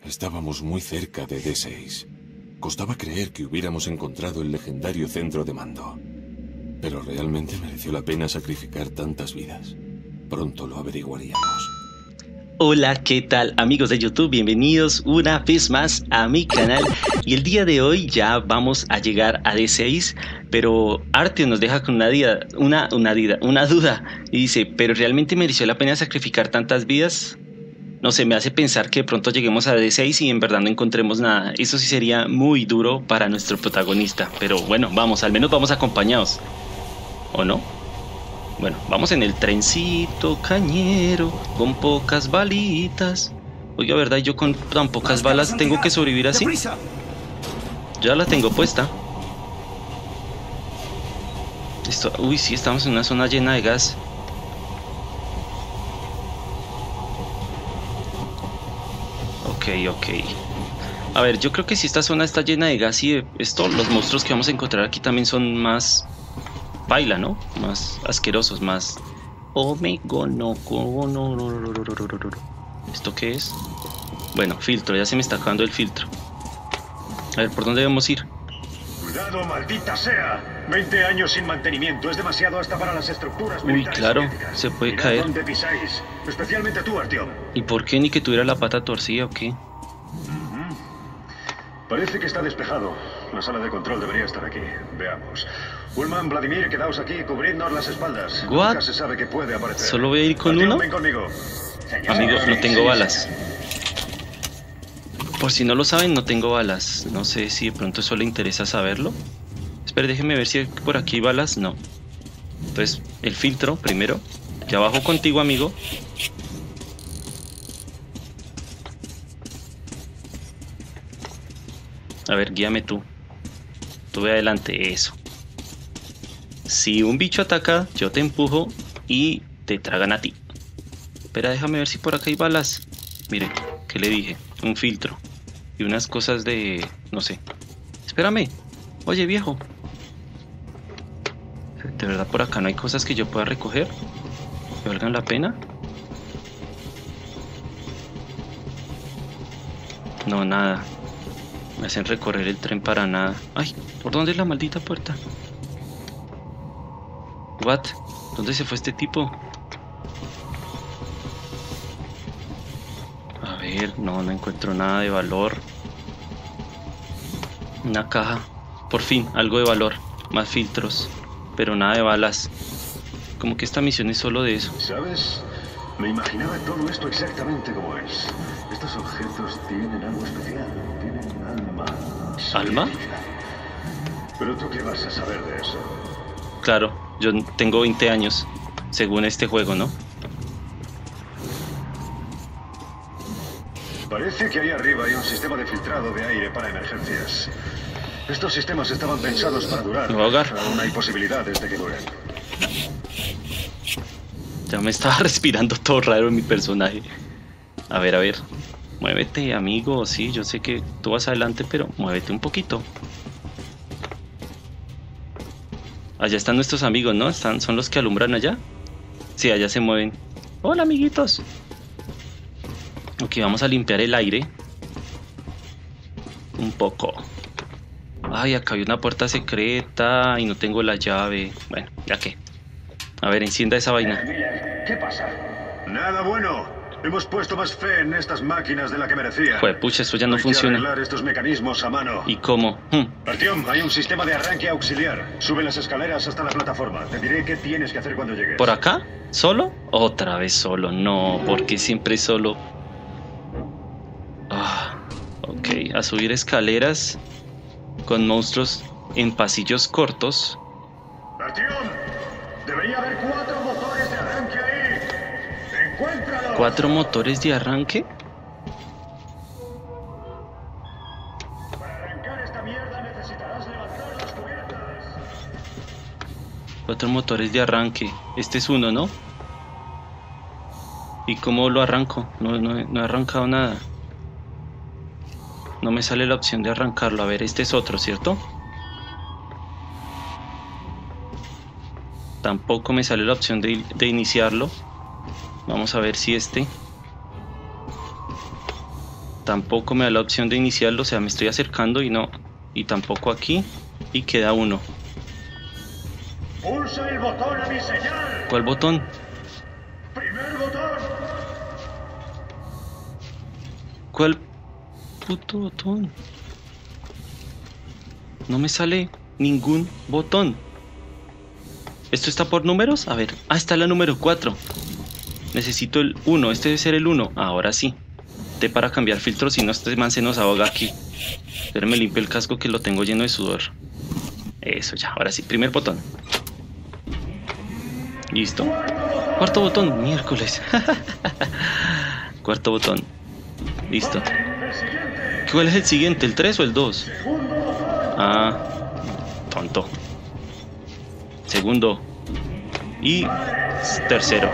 Estábamos muy cerca de D6. Costaba creer que hubiéramos encontrado el legendario centro de mando. Pero realmente mereció la pena sacrificar tantas vidas. Pronto lo averiguaríamos. Hola, ¿qué tal amigos de YouTube? Bienvenidos una vez más a mi canal. Y el día de hoy ya vamos a llegar a D6, pero Artyom nos deja con una duda y dice, ¿pero realmente mereció la pena sacrificar tantas vidas? No sé, me hace pensar que de pronto lleguemos a D6 y en verdad no encontremos nada. Eso sí sería muy duro para nuestro protagonista, pero bueno, vamos, al menos vamos acompañados, ¿o no? Bueno, vamos en el trencito cañero con pocas balitas. Oiga, ¿verdad? Yo con tan pocas balas tengo que sobrevivir así. Ya la tengo puesta. Uy, sí, estamos en una zona llena de gas. Ok. A ver, yo creo que si esta zona está llena de gas y de esto, los monstruos que vamos a encontrar aquí también son más... baila, ¿no? Más asquerosos, más... ¿Esto qué es? Bueno, filtro, ya se me está acabando el filtro. A ver, ¿por dónde debemos ir? ¡Cuidado, maldita sea! 20 años sin mantenimiento, es demasiado hasta para las estructuras militares. Uy, claro, se puede caer. ¿Dónde pisáis? Especialmente tú, Artyom. ¿Y por qué ni que tuviera la pata torcida o qué? Parece que está despejado. La sala de control debería estar aquí. Veamos. Ullman, Vladimir, quedaos aquí, cubridnos las espaldas. ¿What? Nunca se sabe qué puede aparecer. ¿Solo voy a ir con Artyom, uno? ven conmigo. Amigos, no tengo balas. Por si no lo saben, no tengo balas. No sé si de pronto eso le interesa saberlo. Espera, déjenme ver si hay por aquí balas. No. Entonces, el filtro primero. Ya bajo contigo, amigo. A ver, guíame tú. Tú ve adelante, eso. Si un bicho ataca, yo te empujo y te tragan a ti. Espera, déjame ver si por acá hay balas. Mire, ¿qué le dije? Un filtro. Y unas cosas de... no sé. Espérame. Oye, viejo. ¿De verdad por acá no hay cosas que yo pueda recoger? ¿Que valgan la pena? No, nada. Me hacen recorrer el tren para nada. Ay, ¿por dónde es la maldita puerta? What? ¿Dónde se fue este tipo? A ver, no encuentro nada de valor. Una caja. Por fin, algo de valor. Más filtros. Pero nada de balas. Como que esta misión es solo de eso. ¿Sabes? Me imaginaba todo esto exactamente como es. Estos objetos tienen algo especial. Tienen alma. ¿Alma? ¿Pero tú qué vas a saber de eso? Claro, yo tengo 20 años. Según este juego, ¿no? Parece que ahí arriba hay un sistema de filtrado de aire para emergencias. Estos sistemas estaban pensados para durar. ¿Me voy a ahogar? Aún hay posibilidades de que duren. Ya me estaba respirando todo raro mi personaje. A ver. Muévete, amigo. Sí, yo sé que tú vas adelante, pero muévete un poquito. Allá están nuestros amigos, ¿no? ¿Son los que alumbran allá? Sí, allá se mueven. Hola, amiguitos. Ok, vamos a limpiar el aire. Un poco. Ay, acá hay una puerta secreta y no tengo la llave. Bueno, ya que. A ver, encienda esa vaina. ¿Qué pasa? Nada bueno. Hemos puesto más fe en estas máquinas de la que merecía. Pucha, esto ya no Hay que funciona. arreglar estos mecanismos a mano. ¿Y cómo? Artyom, hay un sistema de arranque auxiliar. Sube las escaleras hasta la plataforma. Te diré qué tienes que hacer cuando llegues. ¿Por acá? ¿Solo? Otra vez solo. No, porque siempre solo. Ok, a subir escaleras con monstruos en pasillos cortos. Artyom, debería haber 4 motores de arranque ahí. ¡Encuéntralos! ¿4 motores de arranque? Para arrancar esta mierda necesitarás levantar las cubiertas. 4 motores de arranque. Este es uno, ¿no? ¿Y cómo lo arranco? No he arrancado nada. No me sale la opción de arrancarlo. A ver, este es otro, ¿cierto? Tampoco me sale la opción de iniciarlo. Vamos a ver si este. Tampoco me da la opción de iniciarlo, o sea, me estoy acercando y no. Y tampoco aquí. Y queda uno. ¡Pulsa el botón a mi señal! ¿Cuál botón? ¡Primer botón! ¿Cuál puto botón? No me sale ningún botón. ¿Esto está por números? A ver. Ah, está la número 4. Necesito el 1. Este debe ser el 1. Ahora sí. T para cambiar filtros, si no este man se nos ahoga aquí. Pero me limpio el casco que lo tengo lleno de sudor. Eso ya, ahora sí, primer botón. Listo. Cuarto botón, miércoles. Cuarto botón. Listo. ¿Cuál es el siguiente? ¿El 3 o el 2? Ah, tonto. Segundo. Y tercero.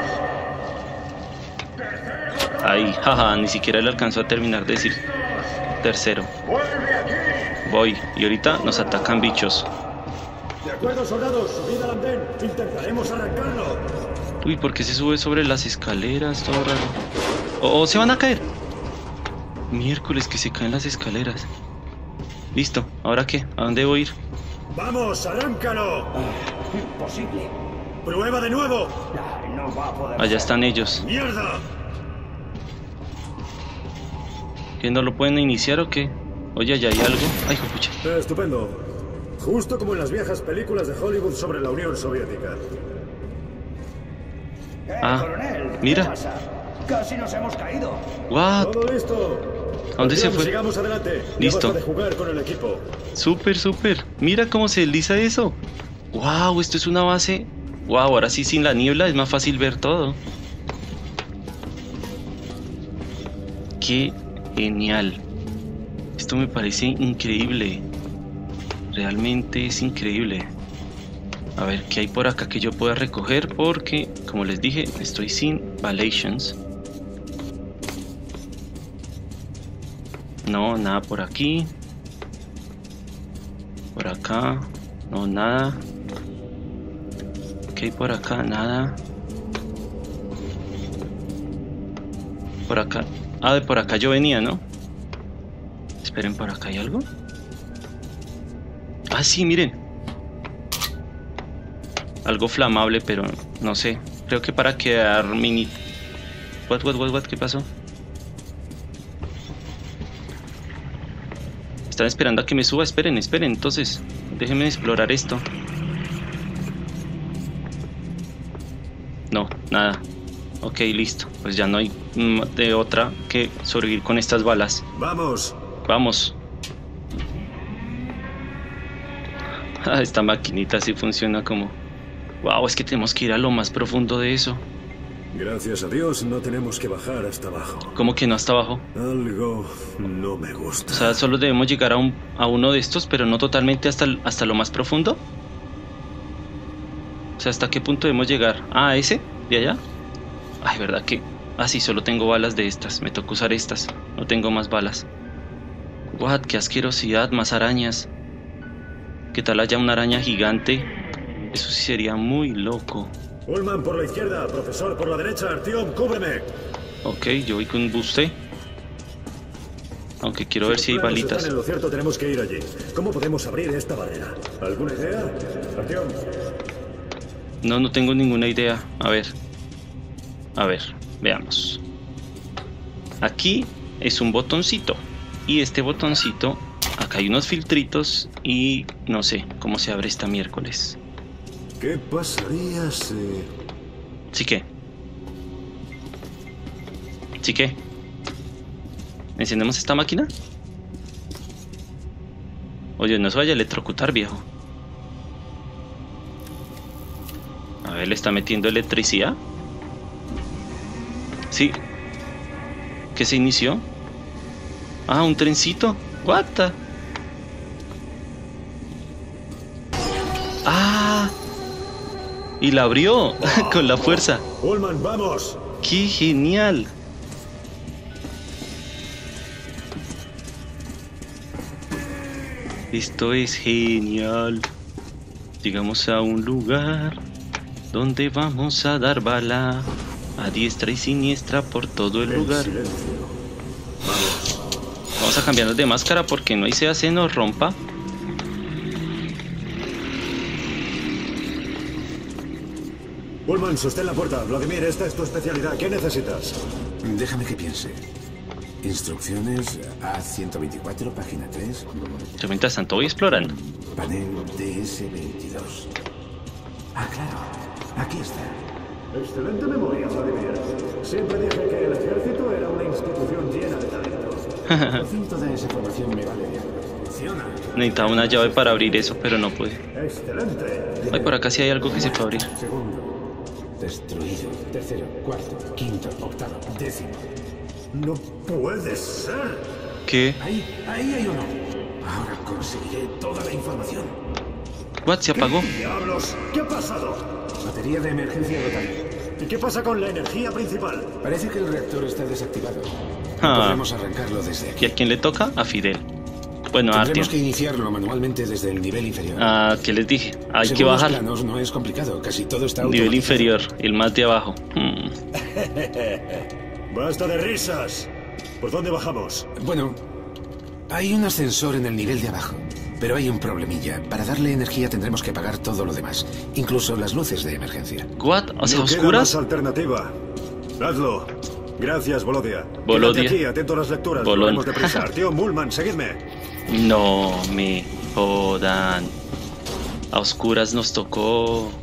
Ahí, jaja, ni siquiera le alcanzó a terminar de decir tercero. Voy, y ahorita nos atacan bichos. De acuerdo, soldados, subid al andén. Intentaremos arrancarlo. Uy, ¿por qué se sube sobre las escaleras? Todo raro. ¡Oh, se van a caer! Miércoles, que se caen las escaleras. Listo, ¿ahora qué? ¿A dónde voy a ir? ¡Vamos, arráncalo! Imposible. ¡Prueba de nuevo! No va a poder. Allá están ellos. ¡Mierda! ¿Que no lo pueden iniciar o qué? Oye, allá hay algo. Ay, jopucha. Estupendo. Justo como en las viejas películas de Hollywood sobre la Unión Soviética. Coronel, ¿qué mira. pasa? Casi nos hemos caído. What? Todo listo. ¿A dónde se Artyom, fue? Sigamos adelante. Ya Listo. basta de jugar con el equipo. Súper, súper. Mira cómo se desliza eso. Wow, esto es una base. Wow, ahora sí sin la niebla es más fácil ver todo. Qué genial. Esto me parece increíble. Realmente es increíble. A ver, ¿qué hay por acá que yo pueda recoger? Porque, como les dije, estoy sin Valations. No, nada por aquí. Por acá. No, nada. ¿Qué hay por acá? Nada. Por acá. Ah, de por acá yo venía, ¿no? Esperen, ¿por acá hay algo? Ah, sí, miren. Algo flamable, pero no sé. Creo que para quedar mini... What? ¿Qué pasó? Están esperando a que me suba. Esperen. Entonces, déjenme explorar esto. No, nada. Ok, listo. Pues ya no hay de otra que sobrevivir con estas balas. Vamos. Vamos. Esta maquinita sí funciona como... Wow, es que tenemos que ir a lo más profundo de eso. Gracias a Dios no tenemos que bajar hasta abajo. ¿Cómo que no hasta abajo? Algo no me gusta. O sea, solo debemos llegar a uno de estos, pero no totalmente hasta lo más profundo. O sea, ¿hasta qué punto debemos llegar? Ah, ¿ese? ¿De allá? Ay, ¿verdad que? Ah, sí, solo tengo balas de estas. Me toca usar estas. No tengo más balas. What, qué asquerosidad, más arañas. ¿Qué tal haya una araña gigante? Eso sí sería muy loco. Ullman por la izquierda, profesor por la derecha. Artyom, cúbreme. Ok, yo voy con un buste. Aunque quiero ver si hay balitas. Están en lo cierto, tenemos que ir allí. ¿Cómo podemos abrir esta barrera? ¿Alguna idea? Artyom. No tengo ninguna idea. A ver, veamos. Aquí es un botoncito. Y este botoncito, acá hay unos filtritos y no sé cómo se abre esta miércoles. ¿Qué pasaría si...? ¿Sí qué? ¿Sí qué? ¿Encendemos esta máquina? Oye, no se vaya a electrocutar, viejo. A ver, ¿le está metiendo electricidad? Sí. ¿Qué se inició? Ah, un trencito. What the... Ah. Y la abrió con la fuerza. Ullman, vamos. ¡Qué genial! Esto es genial. Llegamos a un lugar donde vamos a dar bala a diestra y siniestra por todo el lugar. Silencio. Vamos. Vamos a cambiarnos de máscara porque no hay sea se nos rompa. Ullman, sostén la puerta. Vladimir, esta es tu especialidad. ¿Qué necesitas? Déjame que piense. Instrucciones A124, página 3. Yo mientras tanto voy explorando. Panel DS22. Ah, claro. Aquí está. Excelente memoria, Vladimir. Siempre dije que el ejército era una institución llena de talento. Por fin toda esa información me vale de algo. Funciona. Necesitaba una llave para abrir eso, pero no pude. Excelente. Ay, por acá sí hay algo que se puede abrir. Segundo. Destruido. Tercero, cuarto, quinto, octavo, décimo. No puede ser. ¿Qué? Ahí hay uno. Ahora conseguiré toda la información. What? ¿Se apagó? ¡Diablos! ¿Qué ha pasado? Batería de emergencia agotada. ¿Y qué pasa con la energía principal? Parece que el reactor está desactivado. Ah. Podemos arrancarlo desde ¿Y aquí. a quién le toca? A Fidel. Bueno, a Tendremos que Artyom. iniciarlo manualmente desde el nivel inferior. Ah, ¿qué les dije? Hay que Según los bajar. planos, no es complicado. Casi todo está Nivel automatizado. inferior, el más de abajo. Basta de risas. ¿Por dónde bajamos? Bueno, hay un ascensor en el nivel de abajo. Pero hay un problemilla. Para darle energía tendremos que apagar todo lo demás. Incluso las luces de emergencia. ¿What? O sea, No queda oscuras. más alternativa. Hazlo. Gracias, Volodia. Volodia. Quédate aquí, atento a las lecturas. Bolón. Volvemos deprisa. Tío Mullman, seguidme. No me jodan. A oscuras nos tocó.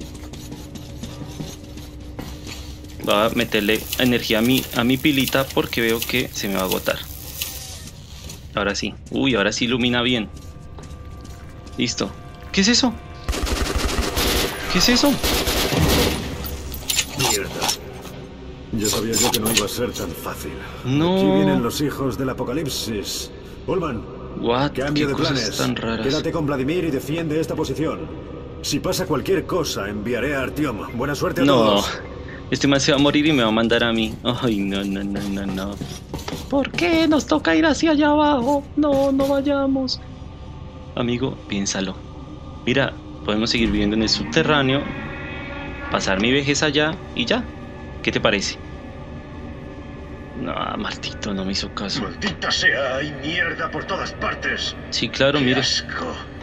Voy a meterle energía a mi pilita porque veo que se me va a agotar. Ahora sí. Uy, ahora sí ilumina bien. Listo. ¿Qué es eso? ¿Qué es eso? Mierda. Ya sabía yo que no iba a ser tan fácil. No. Aquí vienen los hijos del apocalipsis. Ullman, What? cambio ¿Qué de cosas planes. tan raras? Quédate con Vladimir y defiende esta posición. Si pasa cualquier cosa, enviaré a Artyom. Buena suerte a No. todos. Este man se va a morir y me va a mandar a mí. Ay, no. ¿Por qué nos toca ir hacia allá abajo? No vayamos. Amigo, piénsalo. Mira, podemos seguir viviendo en el subterráneo, pasar mi vejez allá y ya. ¿Qué te parece? No, maldito, no me hizo caso. Maldita sea, hay mierda por todas partes. Sí, claro, ¡Qué mire. asco!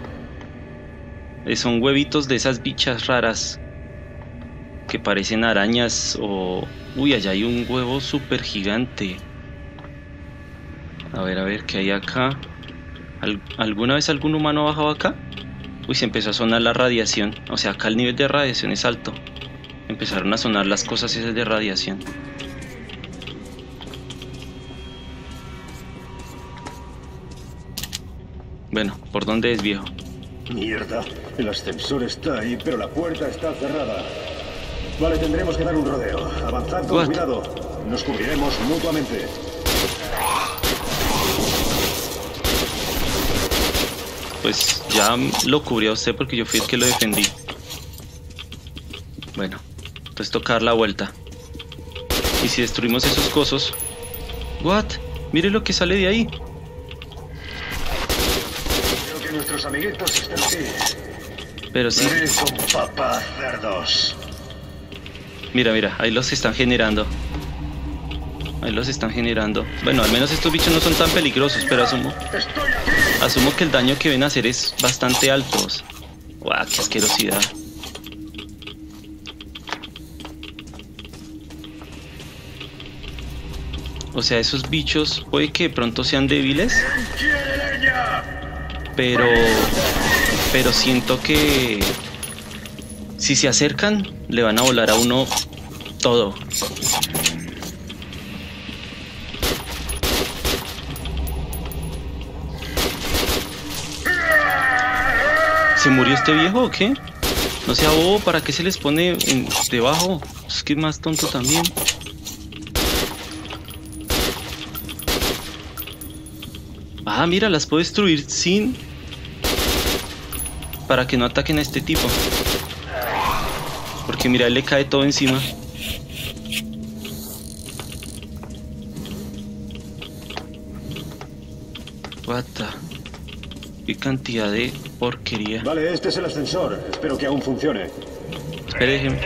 Son huevitos de esas bichas raras que parecen arañas o... Uy, allá hay un huevo súper gigante. A ver, ¿qué hay acá? ¿Alguna vez algún humano ha bajado acá? Uy, se empezó a sonar la radiación. O sea, acá el nivel de radiación es alto. Empezaron a sonar las cosas esas de radiación. Bueno, ¿por dónde es, viejo? Mierda, el ascensor está ahí, pero la puerta está cerrada. Vale, tendremos que dar un rodeo. Avanzad con What? cuidado. Nos cubriremos mutuamente. Pues ya lo cubrió usted porque yo fui el que lo defendí. Bueno, pues tocar la vuelta. Y si destruimos esos cosos... What? Mire lo que sale de ahí. Creo que nuestros amiguitos están aquí. Pero sí, Ven con papá, cerdos. mira, ahí los están generando. Bueno, al menos estos bichos no son tan peligrosos, pero ¡Estoy aquí! asumo que el daño que ven a hacer es bastante alto. Guau, qué asquerosidad. O sea, esos bichos puede que de pronto sean débiles, ¡Quiere leña! pero siento que si se acercan le van a volar a uno todo. ¿Se murió este viejo o qué? No sea bobo, ¿para qué se les pone debajo? Es que es más tonto también. Ah, mira, las puedo destruir sin... Para que no ataquen a este tipo. Porque mira, él le cae todo encima. What the... Qué cantidad de porquería. Vale, este es el ascensor. Espero que aún funcione. Espere, déjeme.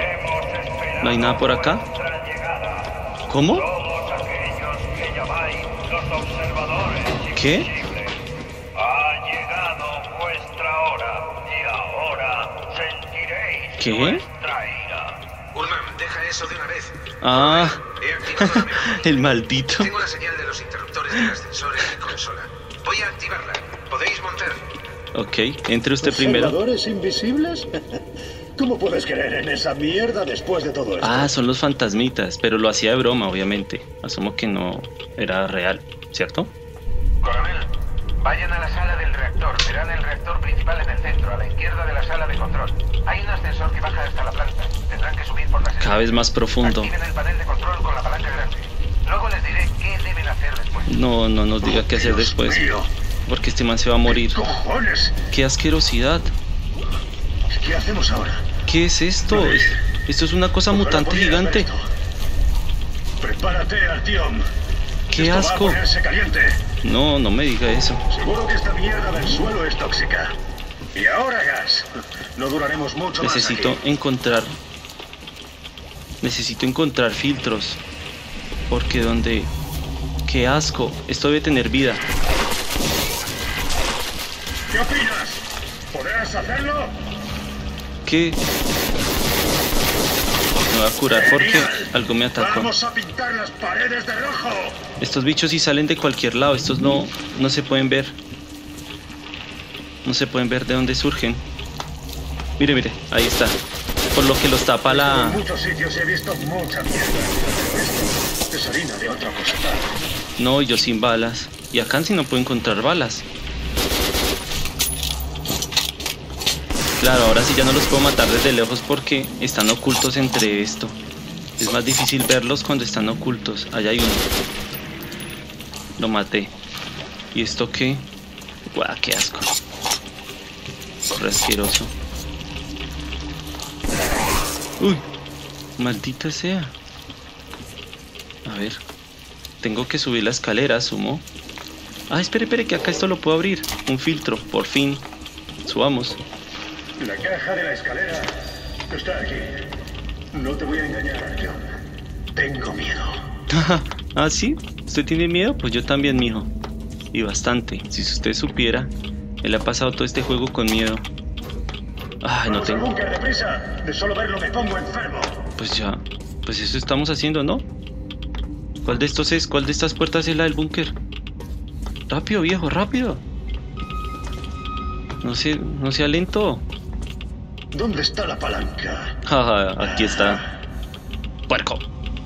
¿No hay nada por acá? ¿Cómo? Todos aquellos que llamáis Los observadores ¿Qué? invisibles. Ha llegado vuestra hora y ahora sentiréis ¿Qué? vuestra ira. Ullman, deja eso de una vez. Ah, He activado la memoria. el maldito. Tengo la señal de los interruptores del ascensor en mi consola. Voy a activarla. ¿Podéis montar? Ok, entre usted primero. ¿Observadores invisibles? ¿Cómo puedes creer en esa mierda después de todo esto? Ah, son los fantasmitas, pero lo hacía de broma, obviamente. Asumo que no era real, ¿cierto? Coronel, vayan a la sala del reactor. Verán el reactor principal en el centro, a la izquierda de la sala de control. Hay un ascensor que baja hasta la planta. Tendrán que subir por las Cada vez más profundo. Activen el panel de control con la palanca grande. Luego les diré qué deben hacer después. No nos diga qué hacer después. Mío. Porque este man se va a morir. ¡Cojones! ¡Qué asquerosidad! ¿Qué hacemos ahora? ¿Qué es esto? Esto es una cosa Ojalá mutante pudiera ver gigante. esto. Prepárate, Artyom. ¡Qué Esto asco! Va a ponerse caliente. No me diga eso. Seguro que esta mierda del suelo es tóxica. Y ahora gas. No duraremos mucho Necesito más aquí. encontrar filtros. Porque donde... ¡Qué asco! Esto debe tener vida. ¿Qué opinas? ¿Podrás hacerlo? ¿Qué? Me voy a curar porque Genial. algo me atacó. Vamos a pintar las paredes de rojo. Estos bichos sí salen de cualquier lado. Estos no se pueden ver. No se pueden ver de dónde surgen. Mire, ahí está. Por lo que los tapa la... En muchos sitios he visto mucha mierda. Esto es harina de otra cosa. No, yo sin balas. Y acá sí no puedo encontrar balas. Claro, ahora sí ya no los puedo matar desde lejos porque están ocultos entre esto. Es más difícil verlos cuando están ocultos. Allá hay uno. Lo maté. ¿Y esto qué? ¡Guau, qué asco! Re asqueroso. ¡Uy! Maldita sea. A ver. Tengo que subir la escalera, asumo. Ah, espere, que acá esto lo puedo abrir. Un filtro, por fin. Subamos. La caja de la escalera está aquí. No te voy a engañar, Artyom. Tengo miedo. ¿Ah, sí? ¿Usted tiene miedo? Pues yo también, mijo. Y bastante. Si usted supiera, él ha pasado todo este juego con miedo. Ay, no Vamos al tengo... búnker, deprisa. De solo verlo me pongo enfermo. Pues ya. Pues eso estamos haciendo, ¿no? ¿Cuál de estos es? ¿Cuál de estas puertas es la del búnker? Rápido, viejo, rápido. No sea lento. ¿Dónde está la palanca? Jaja, aquí está. Puerco.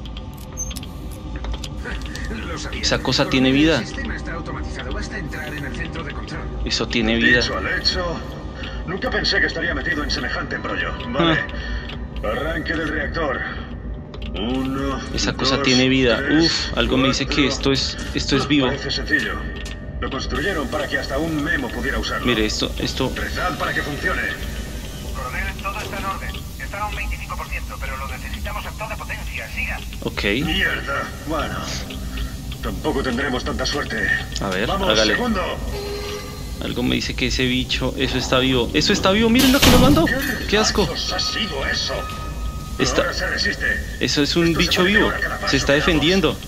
Esa cosa tiene vida. El sistema está automatizado. Basta entrar en el centro de control. Eso tiene vida. Dicho al hecho, nunca pensé que estaría metido en semejante embrollo. Vale. Arranque del reactor. 1. Esa cosa tiene vida. Uf, algo me dice que esto es vivo. Parece sencillo. Lo construyeron para que hasta un memo pudiera usarlo. Mire, esto... Rezad para que funcione. Coronel, todo está en orden. Está a un 25%, pero lo necesitamos a toda potencia. Sigan. Ok. Mierda. Bueno, tampoco tendremos tanta suerte. A ver, Vamos, hágale. segundo. Algo me dice que ese bicho... Eso está vivo. ¡Eso está vivo! ¡Miren lo que nos mandó! ¡Qué asco! rayos ha sido eso? Está- Ahora se resiste. Eso es un Esto se bicho pone vivo. peor a cada paso Se está que damos. defendiendo.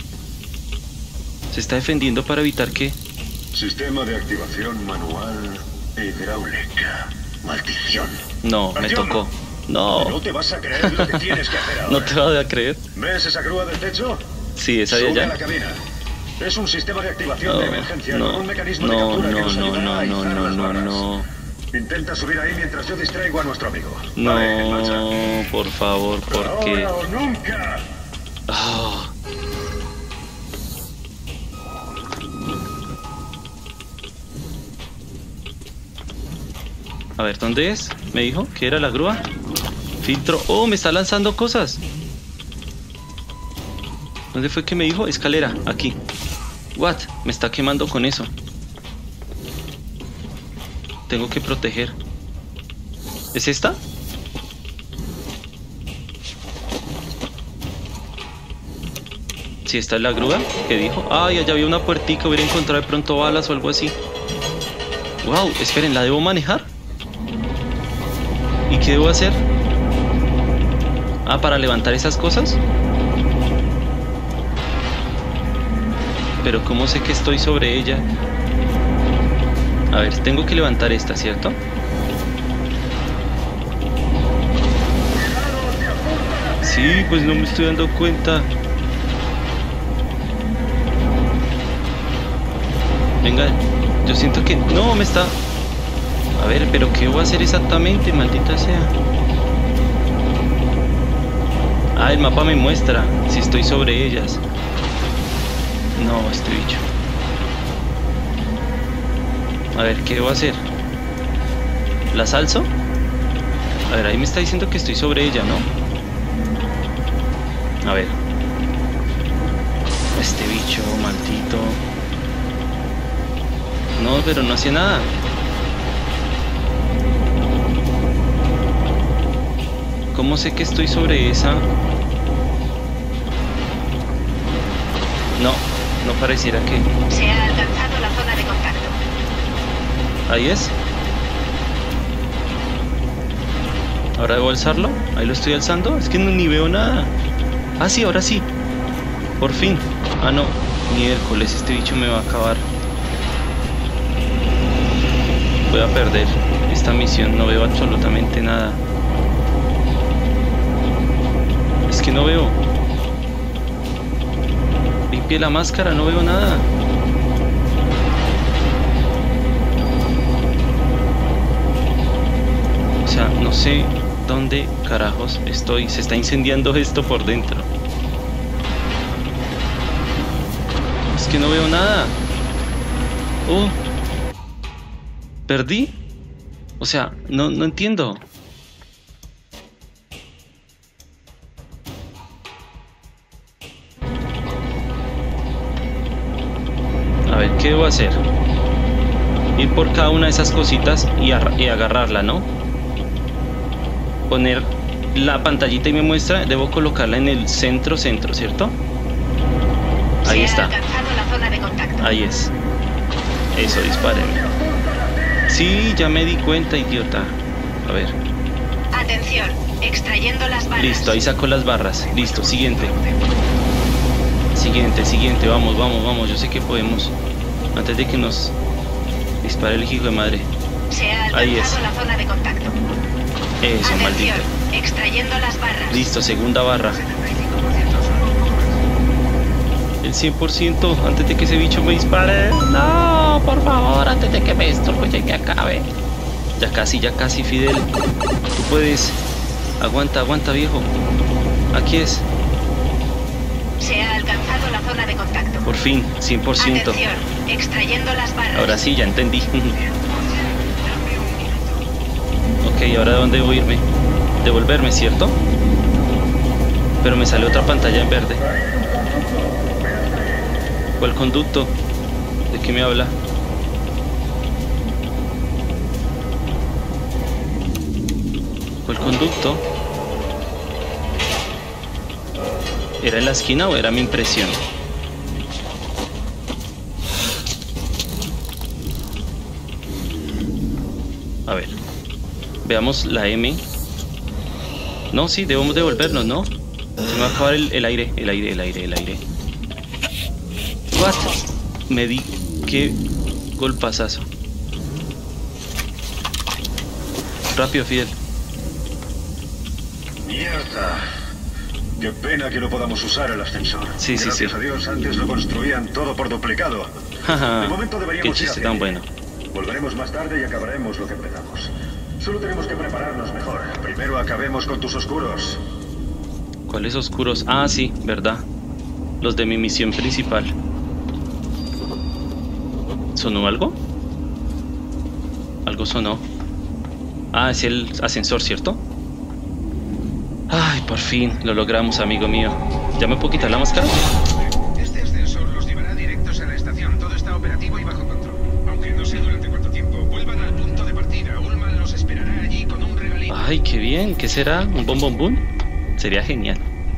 Se está defendiendo para evitar que... Sistema de activación manual hidráulica. Maldición. No, me Artyom, tocó. No. No te vas a creer lo que tienes que hacer ahora. ¿No te vas a creer? ¿Ves esa grúa del techo? Sí, esa de Sube a allá. la cabina. Es un sistema de activación No, de emergencia no, con un mecanismo de no, captura que no, nos no, ayudará a no, izar no, las no, barras. no. Intenta subir ahí mientras yo distraigo a nuestro amigo. Vale, en marcha. No, por favor, ¿por qué? Ahora o nunca. Ah. A ver, ¿dónde es? ¿Me dijo que era la grúa? Filtro. ¡Oh, me está lanzando cosas! ¿Dónde fue que me dijo? Escalera, aquí. What? Me está quemando con eso. Tengo que proteger. ¿Es esta? Si esta es la grúa, ¿qué dijo? Ay, allá había una puertica, hubiera encontrado de pronto balas o algo así. Wow, esperen, ¿la debo manejar? ¿Y qué debo hacer? Ah, para levantar esas cosas. Pero ¿cómo sé que estoy sobre ella? A ver, tengo que levantar esta, ¿cierto? Sí, pues no me estoy dando cuenta. Venga, yo siento que... No, me está... A ver, pero ¿qué voy a hacer exactamente, maldita sea? Ah, el mapa me muestra si estoy sobre ellas. No, este bicho. A ver, ¿qué debo hacer? ¿Las alzo? A ver, ahí me está diciendo que estoy sobre ella, ¿no? A ver. Este bicho, maldito. No, pero no hacía nada. ¿Cómo sé que estoy sobre esa? No, no pareciera que... Se ha alcanzado la zona de contacto. Ahí es. ¿Ahora debo alzarlo? Ahí lo estoy alzando. Es que no, ni veo nada. Ah, sí, ahora sí. Por fin. Ah, no. Miércoles, este bicho me va a acabar. Voy a perder esta misión. No veo absolutamente nada. Es que no veo. Limpié la máscara, no veo nada. O sea, no sé dónde carajos estoy. Se está incendiando esto por dentro. Es que no veo nada. Oh. ¿Perdí? O sea, no entiendo. A ver, ¿qué debo hacer? Ir por cada una de esas cositas y agarrarla, ¿no? Poner la pantallita y me muestra. Debo colocarla en el centro, ¿cierto? Ahí está. Ahí es. Eso, disparen. Sí, ya me di cuenta, idiota. A ver. Atención, extrayendo las barras. Listo, ahí saco las barras. Listo, siguiente. Siguiente, vamos. Yo sé que podemos. Antes de que nos dispare el hijo de madre. Se ha alcanzado la zona de contacto. Eso, atención, maldito. Extrayendo las barras. Listo, segunda barra. El 100% antes de que ese bicho me dispare. No, por favor, antes de que me destruya y me acabe. Ya casi, Fidel. Tú puedes. Aguanta, viejo. Aquí es. Se ha alcanzado la zona de contacto. Por fin, 100%. Atención, extrayendo las barras. Ahora sí, ya entendí. Ok, ¿ahora de dónde debo irme? Devolverme, ¿cierto? Pero me sale otra pantalla en verde. ¿Cuál conducto? ¿De qué me habla? ¿Cuál conducto? ¿Era en la esquina o era mi impresión? A ver. Veamos la M. No, sí, debemos devolvernos, ¿no? Se me va a acabar el aire. What? Me di... Qué golpazazo. Rápido, Fidel. Mierda. Qué pena que no podamos usar el ascensor. Sí. Gracias a Dios, antes lo construían todo por duplicado. De momento deberíamos Qué chiste ir tan hacia bueno. allí. Volveremos más tarde y acabaremos lo que empezamos. Solo tenemos que prepararnos mejor. Primero acabemos con tus oscuros. ¿Cuáles oscuros? Ah, sí, verdad. Los de mi misión principal. ¿Sonó algo? Algo sonó. Ah, es el ascensor, ¿cierto? Ay, por fin, lo logramos, amigo mío. ¿Ya me puedo quitar la máscara? Este ascensor los llevará directos a la estación. Todo está operativo y bajo control. Aunque no sé durante cuánto tiempo. Vuelvan al punto de partida. Ullman los esperará allí con un regalito. Ay, qué bien. ¿Qué será? ¿Un bombón? Sería genial.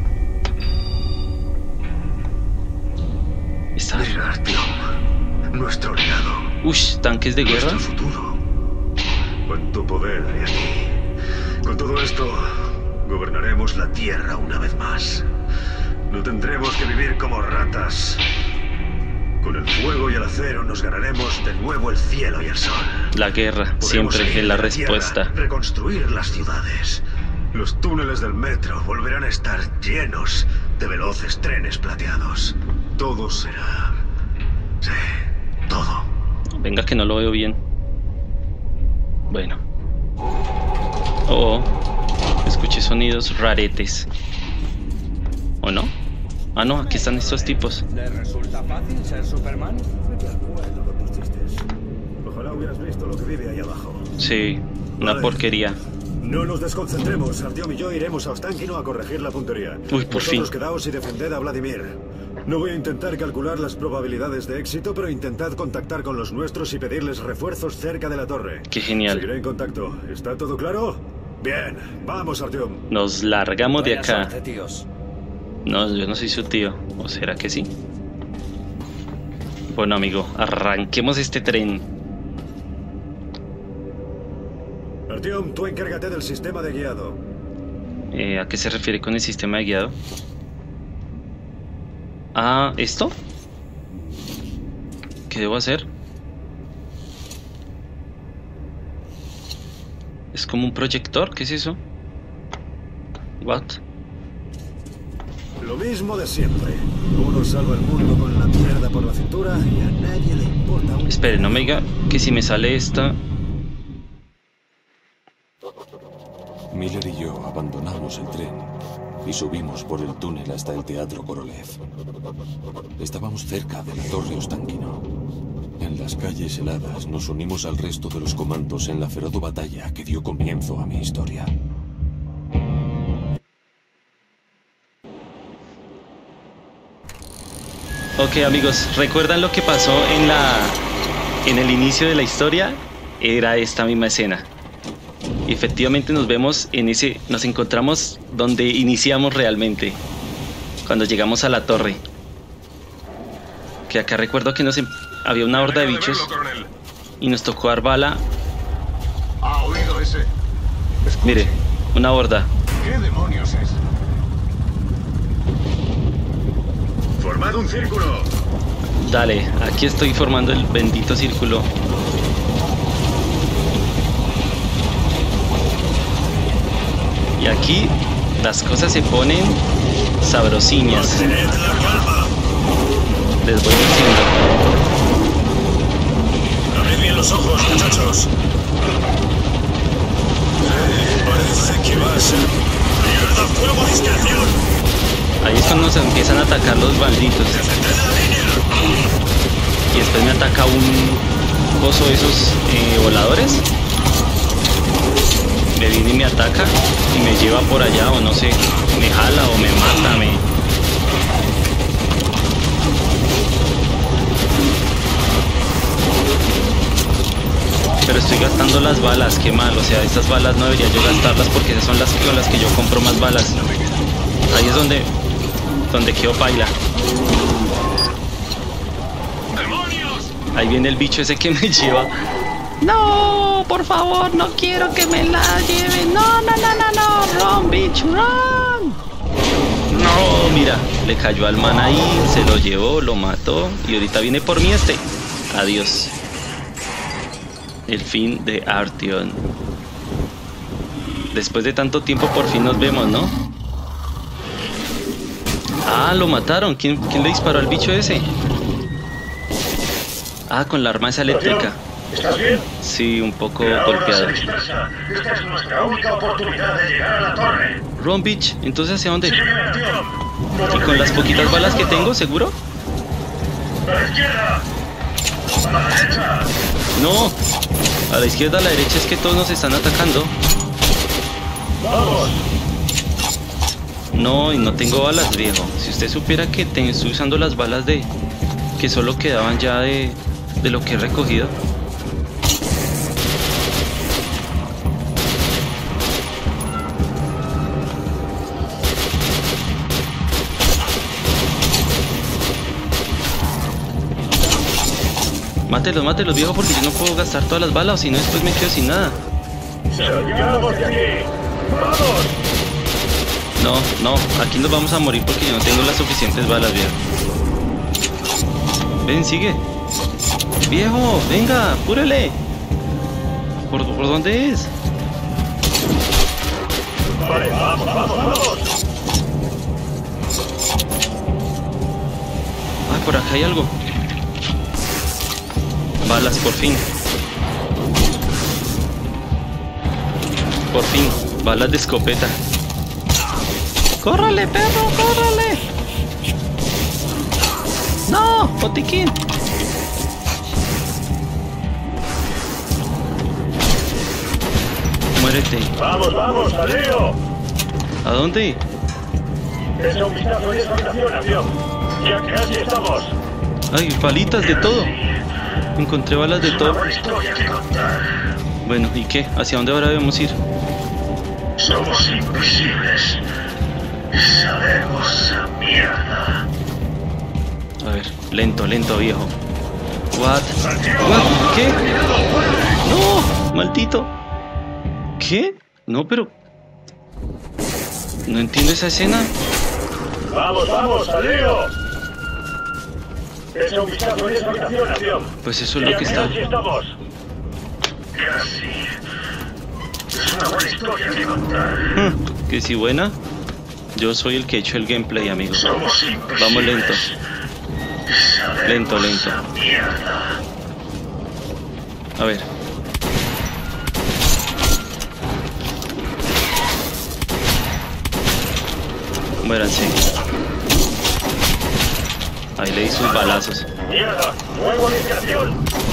Está... Mira, Artyom. Nuestro legado. Ush, tanques de guerra. Nuestro futuro. Cuánto poder hay aquí. Con todo esto, gobernaremos la Tierra una vez más. No tendremos que vivir como ratas. acero nos ganaremos de nuevo el cielo y el sol. La guerra Podremos siempre salir es la de tierra, respuesta. reconstruir las ciudades. Los túneles del metro volverán a estar llenos de veloces trenes plateados. Todo será... Sí, todo. Venga que no lo veo bien. Bueno. Oh, escuché sonidos raretes. ¿O no? Ah, no, aquí están estos tipos. ¿Le resulta fácil ser Superman? Vete al vuelo con tus chistes. Ojalá hubieras visto lo que vive ahí abajo. Sí, una Vale. porquería. No nos desconcentremos. Artyom y yo iremos a Ostankino a corregir la puntería. Uy, por fin. Vosotros quedaos y defended a Vladimir. No voy a intentar calcular las probabilidades de éxito, pero intentad contactar con los nuestros y pedirles refuerzos cerca de la torre. Qué genial. Seguiré en contacto. ¿Está todo claro? Bien. Vamos, Artyom. Nos largamos de Vaya acá. suerte, tíos. No, yo no soy su tío. ¿O será que sí? Bueno, amigo, arranquemos este tren. Artyom, tú encárgate del sistema de guiado. ¿A qué se refiere con el sistema de guiado? Ah, ¿esto? ¿Qué debo hacer? ¿Es como un proyector? ¿Qué es eso? What? Lo mismo de siempre. Uno salva el mundo con la mierda por la cintura y a nadie le importa un... Espere, no me diga que si me sale esta... Miller y yo abandonamos el tren y subimos por el túnel hasta el Teatro Korolev. Estábamos cerca de la Torre Ostankino. En las calles heladas nos unimos al resto de los comandos en la feroz batalla que dio comienzo a mi historia. Ok, amigos, ¿recuerdan lo que pasó en el inicio de la historia? Era esta misma escena. Y efectivamente nos encontramos donde iniciamos realmente, cuando llegamos a la torre. Que acá recuerdo que había una horda de bichos y nos tocó dar bala. ¿Ha oído ese? Mire, una horda. ¿Qué demonios es? Formad un círculo. Dale, aquí estoy formando el bendito círculo. Y aquí las cosas se ponen sabrosiñas. Les voy diciendo. Abrid bien los ojos, muchachos. Parece que va a ser... ¡Mierda, fuego a discreción! Ahí es cuando se empiezan a atacar los banditos. Y después me ataca un coso de esos voladores. Me viene y me ataca y me lleva por allá, o no sé, me jala o me mata, Pero estoy gastando las balas, qué mal, o sea, estas balas no debería yo gastarlas porque esas son las con las que yo compro más balas. Ahí es donde quedo paila. Ahí viene el bicho ese que me lleva. No, por favor, no quiero que me la lleven. No, run, bitch, run. No, mira, le cayó al man ahí, se lo llevó, lo mató y ahorita viene por mí este. Adiós. El fin de Artyom. Después de tanto tiempo por fin nos vemos, ¿no? Ah, lo mataron. ¿Quién le disparó al bicho ese? Ah, con la arma esa eléctrica. ¿Estás bien? Sí, un poco La horda golpeado. se dispersa. Esta es nuestra única oportunidad de llegar a la torre. Run, bitch. Entonces, ¿hacia dónde? Sigue, Artyom. Y con las poquitas balas que tengo, ¿seguro? A la izquierda. A la derecha. No. A la izquierda, a la derecha es que todos nos están atacando. Vamos. No, y no tengo balas, viejo. Si usted supiera que estoy usando las balas que solo quedaban ya de lo que he recogido. Mátelos, viejo, porque yo no puedo gastar todas las balas, o si no después me quedo sin nada. Salgamos de aquí. ¡Vamos! No, aquí nos vamos a morir porque yo no tengo las suficientes balas, viejo. Ven, sigue. Viejo, venga, apúrele. ¿Por dónde es? Vale, vamos, vamos, vamos. Ay, por acá hay algo. Balas, por fin. Por fin, balas de escopeta. ¡Córrale, perro, córrale! ¡No, botiquín! Muérete. Vamos, vamos, al río. ¿A dónde? Echa un vistazo en esa habitación, avión. Ya casi estamos. Ay, balitas de todo. Encontré balas de todo. Una historia que contar. Bueno, ¿y qué? ¿Hacia dónde ahora debemos ir? Somos invisibles. Sabemos a mierda. A ver, lento, lento, viejo. What? ¿Qué? No, maldito. ¿Qué? No, pero... No entiendo esa escena. Vamos, vamos, al río. Echa un vistazo en esa habitación, avión. Pues eso es lo que está... Casi estamos. Casi. Es una buena historia que contar. Que si buena. Yo soy el que he hecho el gameplay, amigos. Somos invisibles. Vamos lento. Sabemos Lento, lento. a mierda. A ver. Muéranse. Ahí le di sus balazos. Mierda, nueva iniciación.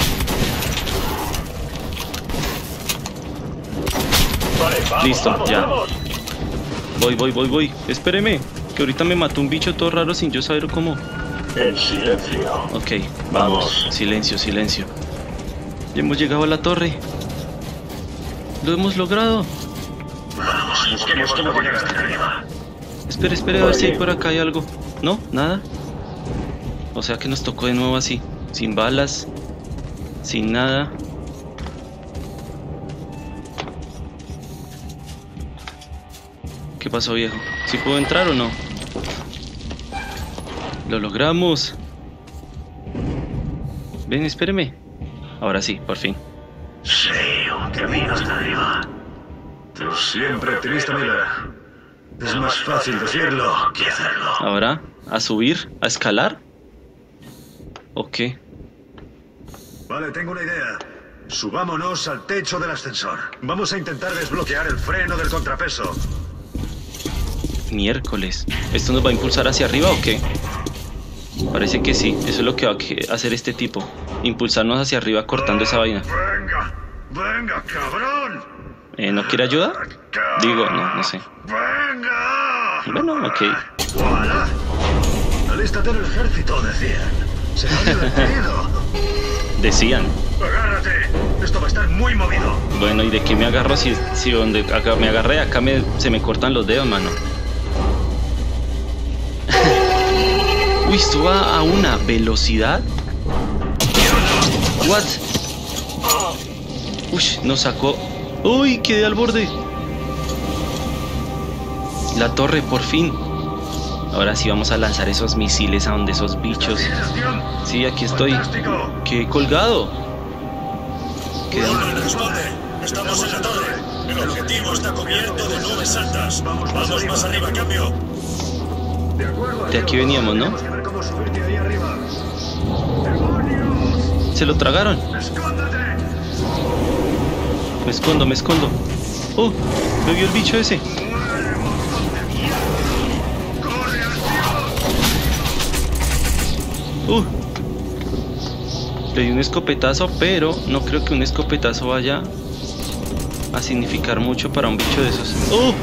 Vale, vamos, Listo, vamos, ya. vamos. Voy. Espéreme. Que ahorita me mató un bicho todo raro sin yo saber cómo. En silencio. Ok, vamos. Silencio. Ya hemos llegado a la torre. Lo hemos logrado. Vamos, busquemos cómo llegar hasta arriba. Espere, a ver si hay por acá hay algo. ¿No? ¿Nada? O sea que nos tocó de nuevo así. Sin balas. Sin nada. ¿Qué pasó, viejo? ¿Sí puedo entrar o no? Lo logramos. Ven, espéreme. Ahora sí, por fin. Sí, un camino hasta arriba. Tú siempre optimista, Miller. Es más fácil decirlo que hacerlo. Ahora, ¿a subir? ¿A escalar? ¿O qué? Vale, tengo una idea. Subámonos al techo del ascensor. Vamos a intentar desbloquear el freno del contrapeso. Miércoles. ¿Esto nos va a impulsar hacia arriba o qué? Parece que sí. Eso es lo que va a hacer este tipo. Impulsarnos hacia arriba cortando esa vaina. Venga, cabrón. ¿No quiere ayuda? Digo, no sé. Venga. Bueno, ok. Voilà. Alístate en el ejército, decían. Será divertido. Decían. Agárrate. Esto va a estar muy movido. Bueno, ¿y de qué me agarro si donde acá me agarré, acá se me cortan los dedos, mano? Uy, esto va a una velocidad. What? Uy, nos sacó. Uy, quedé al borde. La torre, por fin. Ahora sí vamos a lanzar esos misiles a donde esos bichos. Sí, aquí estoy. Quedé colgado. Responde. Estamos en la torre. El objetivo está cubierto de nubes altas. Vamos más arriba, cambio. De aquí veníamos, ¿no? Se lo tragaron. Me escondo. Oh, me vio el bicho ese. Le di un escopetazo, pero no creo que un escopetazo vaya a significar mucho para un bicho de esos. ¡Oh!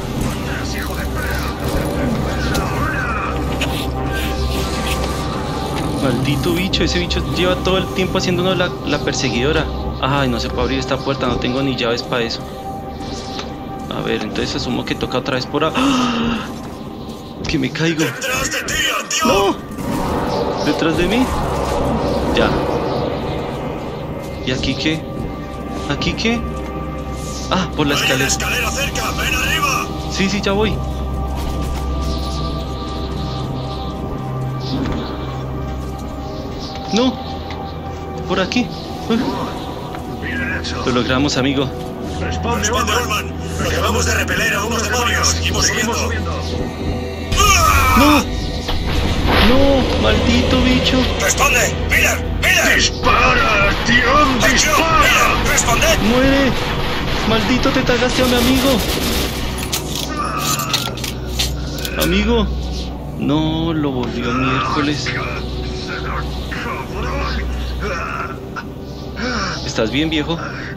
Maldito bicho, ese bicho lleva todo el tiempo haciéndonos la perseguidora. Ay, no se puede abrir esta puerta, no tengo ni llaves para eso. A ver, entonces asumo que toca otra vez por ahí. ¡Ah! Que me caigo. ¡Detrás de ti, tío! ¡No! ¿Detrás de mí? Ya. ¿Y aquí qué? ¿Aquí qué? Ah, por la escalera. Escalera cerca, ven arriba. Sí, ya voy. No. por aquí. Bien hecho. Lo logramos, amigo. Responde, Responde, Ullman. Ullman. Acabamos de repeler a unos demonios. Seguimos subiendo. ¡No! ¡No! ¡Maldito bicho! ¡Responde! ¡Miller! ¡Miller! ¡Dispara, Artyom! ¡Dispara! ¡Miller! ¡Responded! ¡Muere! ¡Maldito, te tagaste a mi amigo! Amigo. No, lo volvió miércoles. ¿Estás bien, viejo?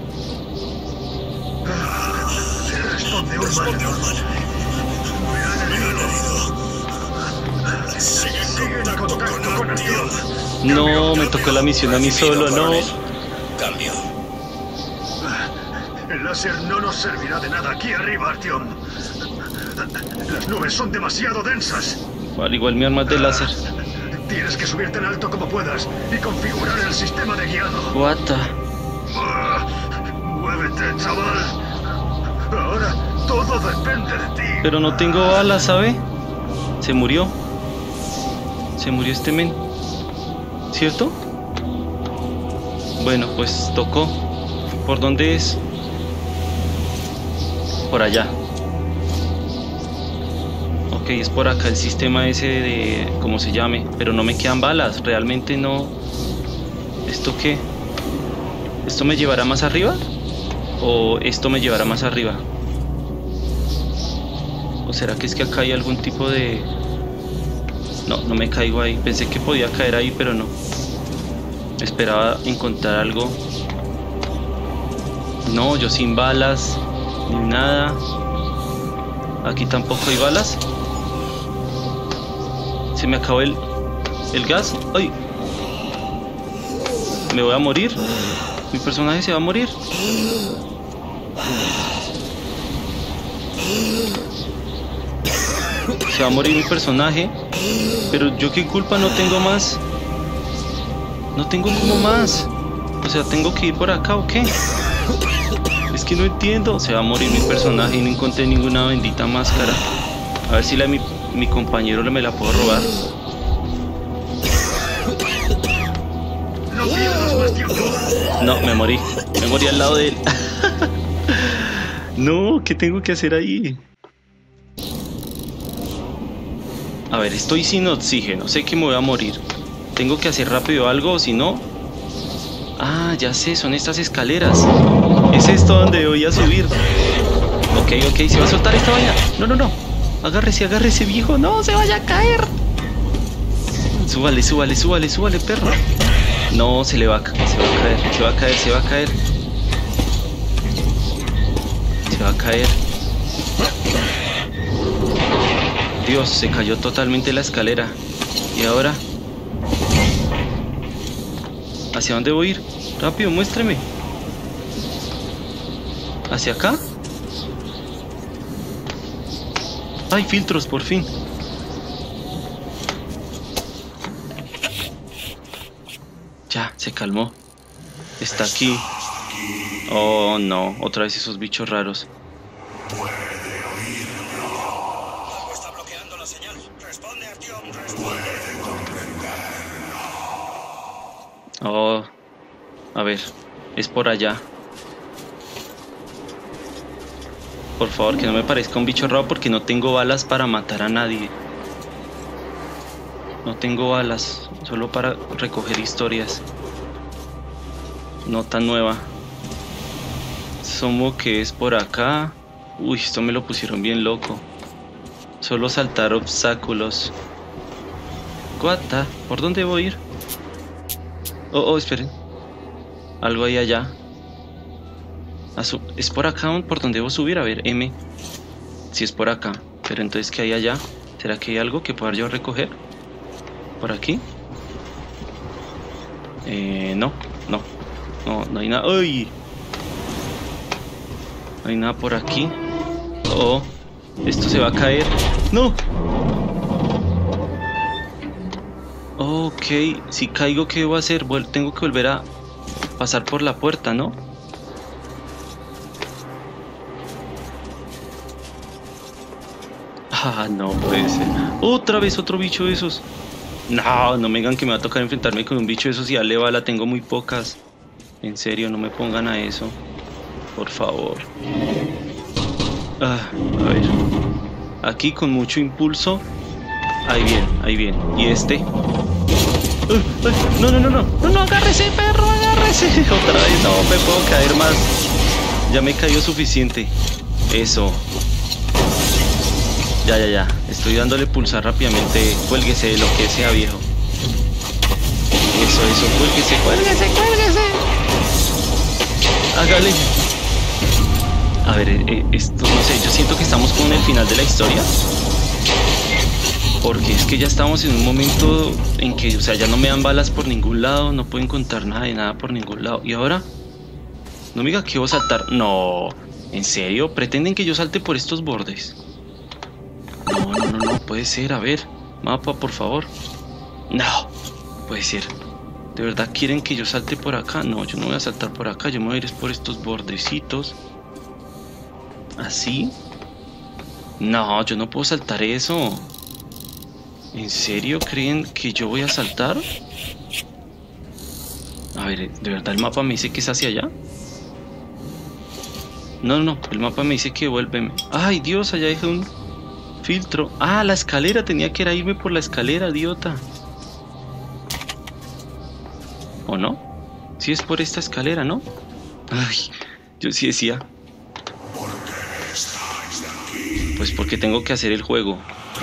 Responde, Responde, Ullman. Ullman. Me han herido. Sigue en contacto con Artyom. No, me tocó la misión a mí solo, no. Cambio. El láser no nos servirá de nada aquí arriba, Artyom. Las nubes son demasiado densas. Al igual mi arma es de láser. Tienes que subir tan alto como puedas y configurar el sistema de guiado. What the... Muévete, chaval. Ahora todo depende de ti. Pero no tengo balas, ¿sabe? Se murió. Se murió este men. ¿Cierto? Bueno, pues tocó. ¿Por dónde es? Por allá. Ok, es por acá el sistema ese de... ¿cómo se llame? Pero no me quedan balas. Realmente no... ¿Esto qué? ¿Esto me llevará más arriba? ¿O esto me llevará más arriba? ¿O será que es que acá hay algún tipo de...? No, no me caigo ahí. Pensé que podía caer ahí, pero no. Esperaba encontrar algo. No, yo sin balas. Ni nada. Aquí tampoco hay balas. Se me acabó el gas. ¡Ay! Me voy a morir. Mi personaje se va a morir. Se va a morir mi personaje. Pero yo qué culpa, no tengo más. No tengo como más. O sea, ¿tengo que ir por acá o qué? Es que no entiendo. Se va a morir mi personaje y no encontré ninguna bendita máscara. A ver si la de mi compañero me la puedo robar. No pierdas más tiempo. No, me morí. Me morí al lado de él. No, ¿qué tengo que hacer ahí? A ver, estoy sin oxígeno. Sé que me voy a morir. Tengo que hacer rápido algo, o si no... Ah, ya sé, son estas escaleras. Es esto donde voy a subir. Ok, se va a soltar esta vaina. No, no, no. Agárrese, agárrese, viejo. No, se vaya a caer. Súbale, súbale, súbale, súbale, perro. No, se le va a caer, se va a caer, se va a caer, se va a caer. Se va a caer. Dios, se cayó totalmente la escalera. ¿Y ahora? ¿Hacia dónde voy a ir? Rápido, muéstreme. ¿Hacia acá? ¡Ay, filtros, por fin! Ya, se calmó. Está aquí. Oh, no. Otra vez esos bichos raros. Algo está bloqueando la señal. Responde, Artyom. Responde. Oh, a ver, es por allá. Por favor, que no me parezca un bicho raro porque no tengo balas para matar a nadie. No tengo balas, solo para recoger historias. Nota nueva. Sumo que es por acá. Uy, esto me lo pusieron bien loco. Solo saltar obstáculos. Guata, ¿por dónde voy a ir? Oh, esperen. Algo ahí allá. Es por acá por donde debo subir. A ver, M. Si es por acá. Pero entonces, ¿qué hay allá? ¿Será que hay algo que pueda yo recoger? ¿Por aquí? No. No hay nada. ¡Ay! No hay nada por aquí. Oh, esto se va a caer. ¡No! Ok, si caigo, ¿qué debo hacer? Tengo que volver a pasar por la puerta, ¿no? Ah, no puede ser. Otra vez otro bicho de esos. No, no me digan que me va a tocar enfrentarme con un bicho de esos y dale bala, tengo muy pocas. En serio, no me pongan a eso. Por favor. A ver. Aquí con mucho impulso. Ahí bien. Y este. No, agárrese, perro, agárrese. Otra vez, no me puedo caer más. Ya me cayó suficiente. Eso. Ya. Estoy dándole pulsar rápidamente. Cuélguese de lo que sea, viejo. Eso, cuélguese. Hágale. A ver, esto, no sé, yo siento que estamos como en el final de la historia. Porque es que ya estamos en un momento en que, o sea, ya no me dan balas por ningún lado, no puedo encontrar nada de nada por ningún lado. ¿Y ahora? No me diga que voy a saltar. No, ¿en serio? ¿Pretenden que yo salte por estos bordes? No puede ser. A ver, mapa, por favor. No, puede ser. ¿De verdad quieren que yo salte por acá? No, yo no voy a saltar por acá, yo me voy a ir por estos bordecitos. ¿Así? No, yo no puedo saltar eso. ¿En serio creen que yo voy a saltar? A ver, ¿de verdad el mapa me dice que es hacia allá? No, el mapa me dice que vuélveme. ¡Ay, Dios! Allá dejé un filtro. ¡Ah, la escalera! Tenía que irme por la escalera, idiota. ¿O no? Sí es por esta escalera, ¿no? Ay, yo sí decía. Pues porque tengo que hacer el juego.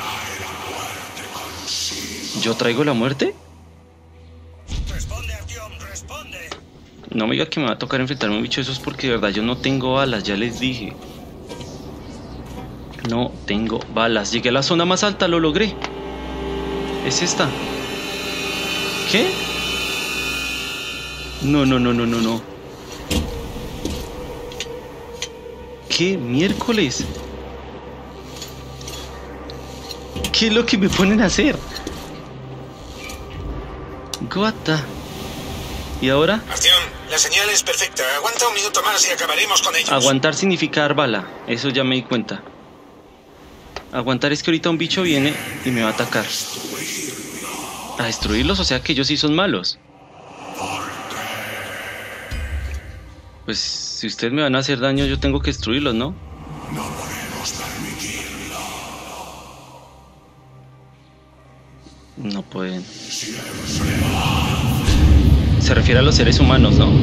¿Yo traigo la muerte? Responde, Artyom, responde. No me diga que me va a tocar enfrentarme a un bicho de esos porque de verdad yo no tengo balas, ya les dije. No tengo balas. Llegué a la zona más alta, lo logré. Es esta. ¿Qué? No. ¿Qué miércoles? ¿Qué es lo que me ponen a hacer? Guata. ¿Y ahora? Artyom, la señal es perfecta. Aguanta un minuto más y acabaremos con ellos. Aguantar significa dar bala. Eso ya me di cuenta. Aguantar es que ahorita un bicho viene y me va a atacar. A destruirlos, o sea que ellos sí son malos. Pues si ustedes me van a hacer daño, yo tengo que destruirlos, ¿no? No podemos permitirlo. No pueden. Se refiere a los seres humanos, ¿no?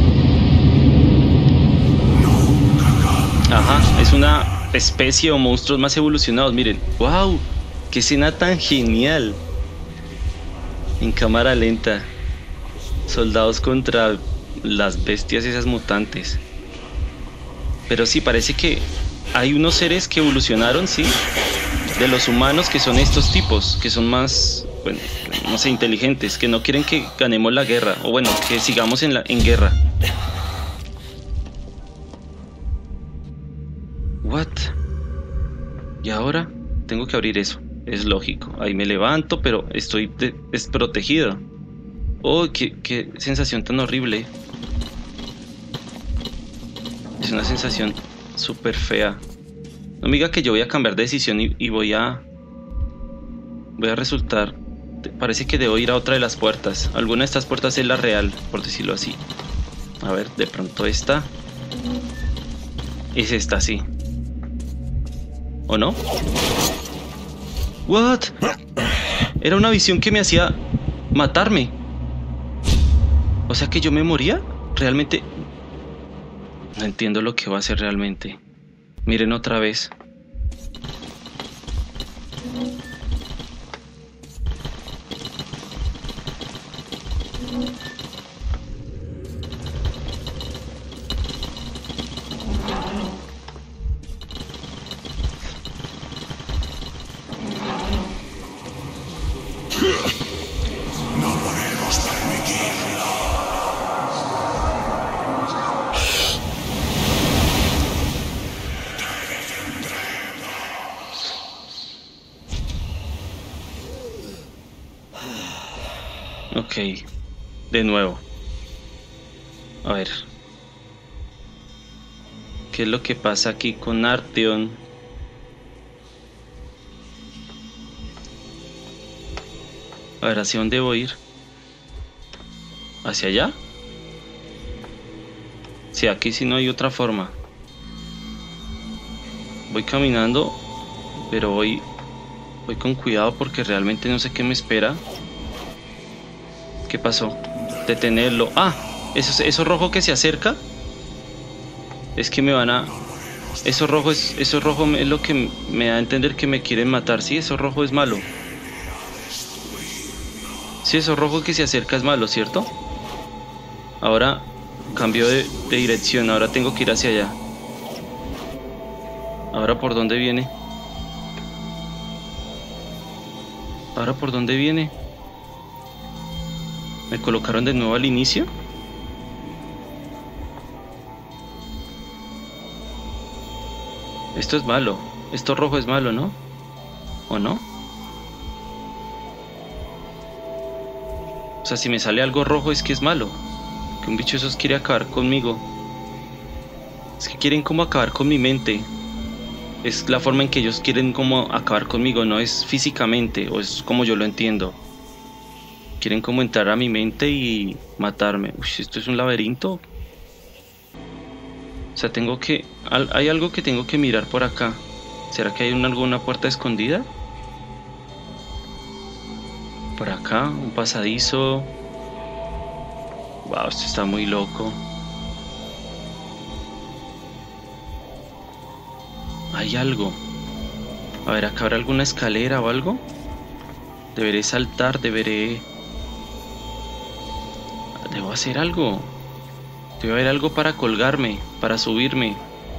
Ajá, es una especie o monstruos más evolucionados. Miren, wow, qué escena tan genial. En cámara lenta. Soldados contra las bestias esas mutantes. Pero sí, parece que hay unos seres que evolucionaron, sí, de los humanos, que son estos tipos, que son más, bueno, no sé, inteligentes, que no quieren que ganemos la guerra, o bueno, que sigamos en guerra. What? Y ahora tengo que abrir eso, es lógico. Ahí me levanto, pero estoy desprotegido. Oh, qué sensación tan horrible. Es una sensación súper fea. No me diga que yo voy a cambiar de decisión y voy a resultar. Parece que debo ir a otra de las puertas. Alguna de estas puertas es la real, por decirlo así. A ver, de pronto esta. Es esta, sí. ¿O no? What? Era una visión que me hacía matarme. O sea que yo me moría. Realmente no entiendo lo que va a hacer realmente. Miren otra vez. No podemos permitirlo. Ok, de nuevo. A ver. ¿Qué es lo que pasa aquí con Artyom? A ver, ¿hacia dónde voy a ir? ¿Hacia allá? Sí, aquí sí no hay otra forma. Voy caminando, pero voy con cuidado porque realmente no sé qué me espera. ¿Qué pasó? Detenerlo. Ah, eso rojo que se acerca. Es que me van a... Eso rojo es lo que me da a entender que me quieren matar. Sí, eso rojo es malo. Sí, eso rojo que se acerca es malo, ¿cierto? Ahora cambio de dirección. Ahora tengo que ir hacia allá. Ahora, ¿por dónde viene? Ahora, ¿por dónde viene? ¿Me colocaron de nuevo al inicio? Esto es malo. Esto rojo es malo, ¿no? ¿O no? O sea, si me sale algo rojo es que es malo. Que un bicho esos quiere acabar conmigo. Es que quieren como acabar con mi mente. Es la forma en que ellos quieren como acabar conmigo. No es físicamente, o es como yo lo entiendo. Quieren como entrar a mi mente y matarme. Uy, esto es un laberinto. O sea, tengo que... Hay algo que tengo que mirar por acá. ¿Será que hay alguna puerta escondida? Por acá, un pasadizo. Wow, esto está muy loco. Hay algo. A ver, acá habrá alguna escalera o algo. Deberé saltar, deberé... Debo hacer algo. Debe haber algo para colgarme, para subirme.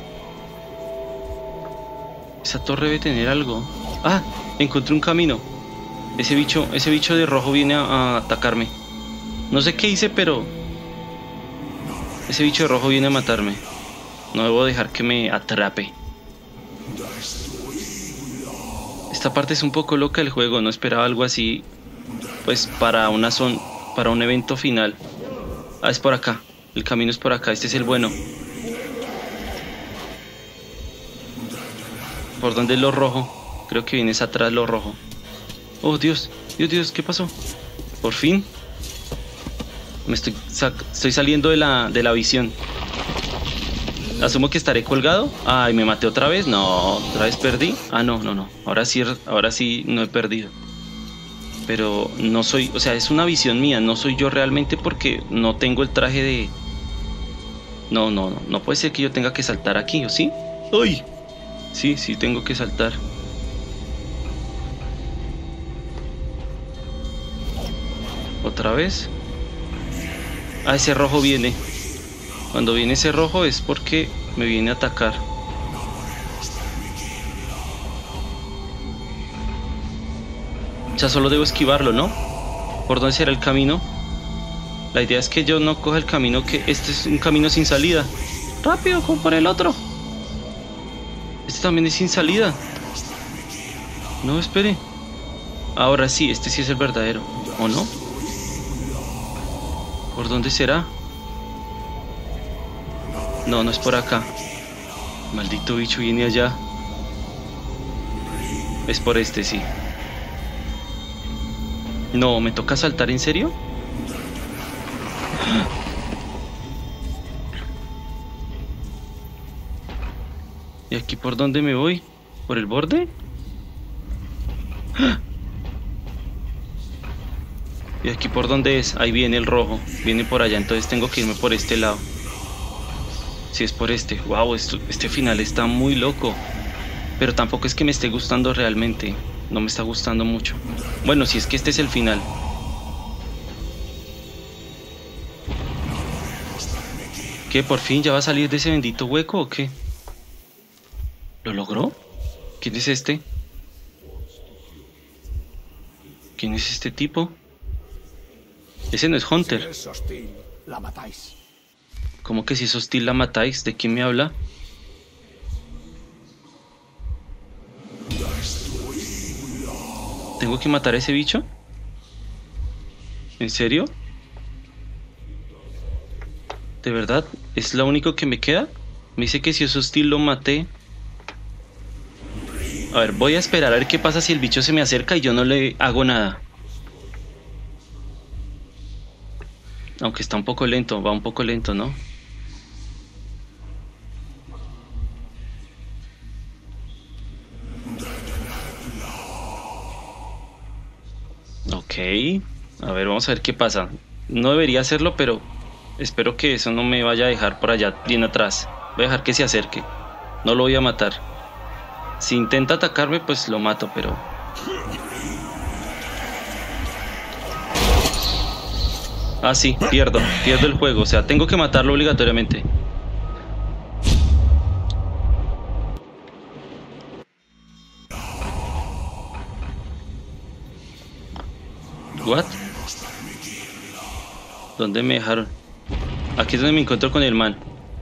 Esa torre debe tener algo. Ah, encontré un camino. Ese bicho de rojo viene a atacarme. No sé qué hice, pero ese bicho de rojo viene a matarme. No debo dejar que me atrape. Esta parte es un poco loca del juego. No esperaba algo así, pues para un evento final. Ah, es por acá. El camino es por acá. Este es el bueno. ¿Por dónde es lo rojo? Creo que vienes atrás lo rojo. Oh, Dios, Dios, ¿qué pasó? Por fin. Me estoy saliendo de la visión. Asumo que estaré colgado. Ay, me maté otra vez. No, otra vez perdí. Ah, no. Ahora sí no he perdido. Pero no soy, o sea, es una visión mía. No soy yo realmente porque no tengo el traje de... No puede ser que yo tenga que saltar aquí, ¿o sí? ¡Uy! Sí, tengo que saltar. ¿Otra vez? Ah, ese rojo viene. Cuando viene ese rojo es porque me viene a atacar. O sea, solo debo esquivarlo, ¿no? ¿Por dónde será el camino? La idea es que yo no coja el camino, que este es un camino sin salida. ¡Rápido, como por el otro! Este también es sin salida. No, espere. Ahora sí, este sí es el verdadero, ¿o no? ¿Por dónde será? No es por acá. Maldito bicho viene allá. Es por este, sí. No, ¿me toca saltar en serio? ¿Y aquí por dónde me voy? ¿Por el borde? ¿Y aquí por dónde es? Ahí viene el rojo. Viene por allá, entonces tengo que irme por este lado. Si es por este. Wow, este final está muy loco. Pero tampoco es que me esté gustando realmente. No me está gustando mucho. Bueno, si es que este es el final. ¿Qué? ¿Por fin ya va a salir de ese bendito hueco o qué? ¿Lo logró? ¿Quién es este? ¿Quién es este tipo? Ese no es Hunter. Si es hostil, la matáis. ¿Cómo que si es hostil la matáis? ¿De quién me habla? ¿Tengo que matar a ese bicho? ¿En serio? ¿De verdad? ¿Es lo único que me queda? Me dice que si es hostil lo maté. A ver, voy a esperar a ver qué pasa si el bicho se me acerca y yo no le hago nada. Aunque está un poco lento, va un poco lento, ¿no? Ok. A ver, vamos a ver qué pasa. No debería hacerlo, pero espero que eso no me vaya a dejar por allá bien atrás. Voy a dejar que se acerque. No lo voy a matar. Si intenta atacarme, pues lo mato, pero... Ah, sí, pierdo el juego. O sea, tengo que matarlo obligatoriamente. ¿What? ¿Dónde me dejaron? Aquí es donde me encuentro con el man.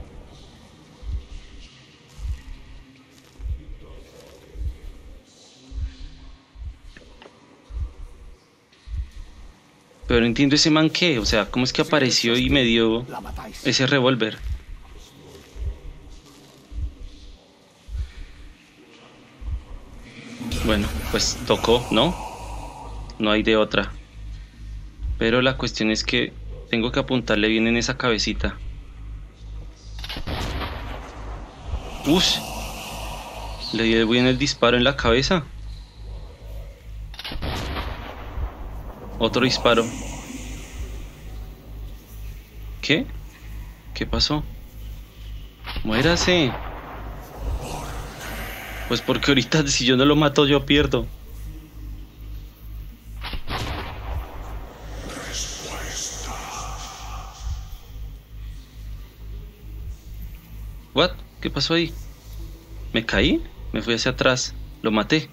Pero no entiendo ese man qué, o sea, ¿cómo es que apareció y me dio ese revólver? Bueno, pues tocó, ¿no? No hay de otra. Pero la cuestión es que tengo que apuntarle bien en esa cabecita. Ush, le di bien el disparo en la cabeza. Otro disparo. ¿Qué? ¿Qué pasó? Muérase. Pues porque ahorita si yo no lo mato yo pierdo. What? ¿Qué pasó ahí? ¿Me caí? Me fui hacia atrás. Lo maté.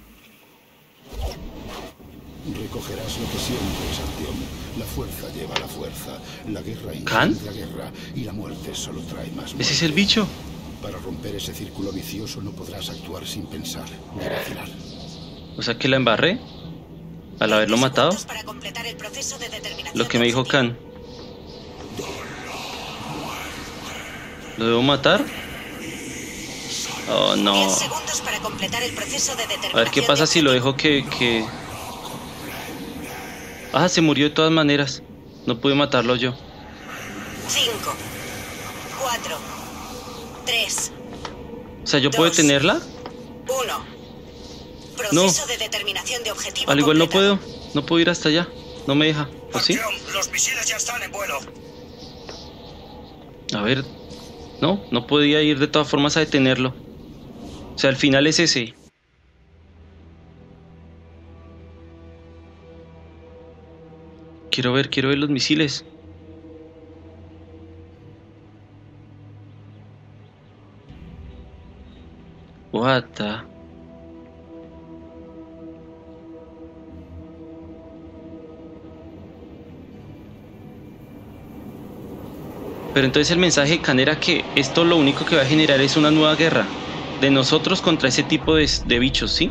Recogerás lo que sientes, Artyom. La fuerza lleva la fuerza. La guerra ¿Khan? la guerra. Y la muerte solo trae más muerte. ¿Ese es el bicho? Para romper ese círculo vicioso no podrás actuar sin pensar ni razonar. O sea que la embarré al haberlo matado. Lo que me dijo Khan. ¿Lo debo matar? Oh, no. A ver qué pasa si lo dejo que... Ah, se murió de todas maneras. No pude matarlo yo. 5, 4, 3. O sea, ¿yo puedo detenerla? 1. Proceso de determinación de objetivo. Al igual no puedo. No puedo ir hasta allá. No me deja. ¿O sí? Los misiles ya están en vuelo. A ver. No podía ir de todas formas a detenerlo. O sea, al final es ese. Quiero ver los misiles. What the... Pero entonces el mensaje de Khan era que esto lo único que va a generar es una nueva guerra de nosotros contra ese tipo de bichos, ¿sí?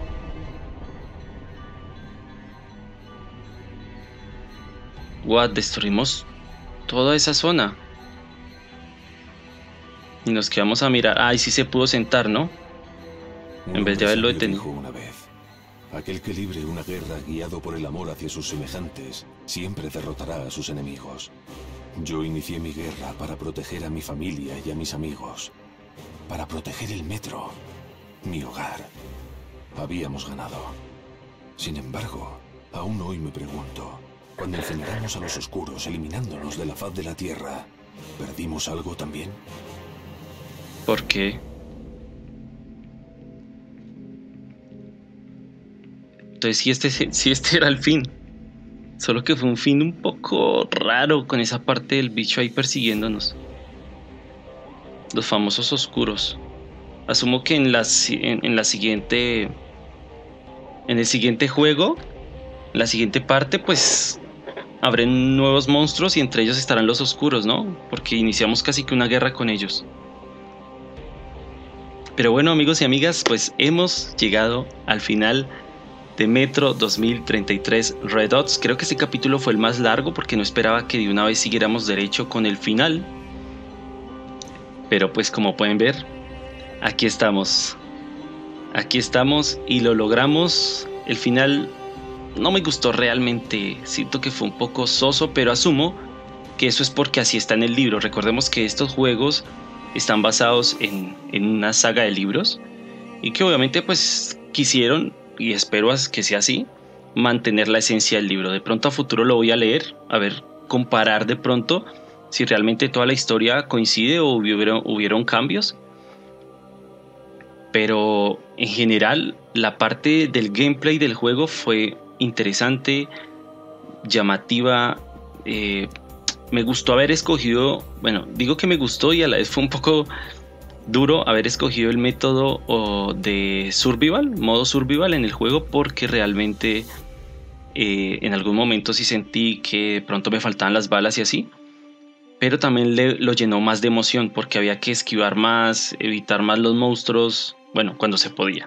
What, destruimos toda esa zona. Y nos quedamos a mirar. Ay, sí se pudo sentar, ¿no? En vez de haberlo detenido. Una vez, aquel que libre una guerra guiado por el amor hacia sus semejantes, siempre derrotará a sus enemigos. Yo inicié mi guerra para proteger a mi familia y a mis amigos. Para proteger el metro, mi hogar. Habíamos ganado. Sin embargo, aún hoy me pregunto, cuando incineramos a los oscuros, eliminándonos de la faz de la Tierra, ¿perdimos algo también? ¿Por qué? Entonces si este era el fin. Solo que fue un fin un poco raro con esa parte del bicho ahí persiguiéndonos. Los famosos oscuros. Asumo que en el siguiente juego, en la siguiente parte, pues habrán nuevos monstruos y entre ellos estarán los oscuros, ¿no? Porque iniciamos casi que una guerra con ellos. Pero bueno, amigos y amigas, pues hemos llegado al final de Metro 2033 Redux. Creo que este capítulo fue el más largo porque no esperaba que de una vez siguiéramos derecho con el final. Pero pues como pueden ver, aquí estamos. Aquí estamos y lo logramos. El final no me gustó realmente. Siento que fue un poco soso, pero asumo que eso es porque así está en el libro. Recordemos que estos juegos están basados en una saga de libros y que obviamente pues quisieron, y espero que sea así, mantener la esencia del libro. De pronto a futuro lo voy a leer, a ver, comparar de pronto si realmente toda la historia coincide o hubieron cambios. Pero en general la parte del gameplay del juego fue interesante, llamativa. Me gustó haber escogido, bueno, digo que me gustó y a la vez fue un poco duro haber escogido el método de survival, modo survival en el juego, porque realmente en algún momento sí sentí que de pronto me faltaban las balas y así, pero también lo llenó más de emoción porque había que esquivar más, evitar más los monstruos, bueno, cuando se podía.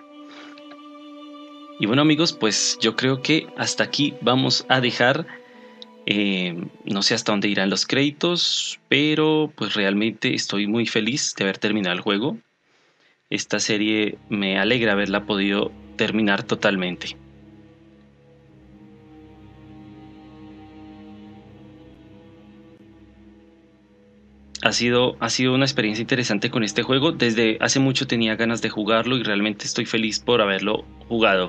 Y bueno amigos, pues yo creo que hasta aquí vamos a dejar. No sé hasta dónde irán los créditos, pero pues realmente estoy muy feliz de haber terminado el juego. Esta serie me alegra haberla podido terminar totalmente. Ha sido una experiencia interesante con este juego. Desde hace mucho tenía ganas de jugarlo y realmente estoy feliz por haberlo jugado.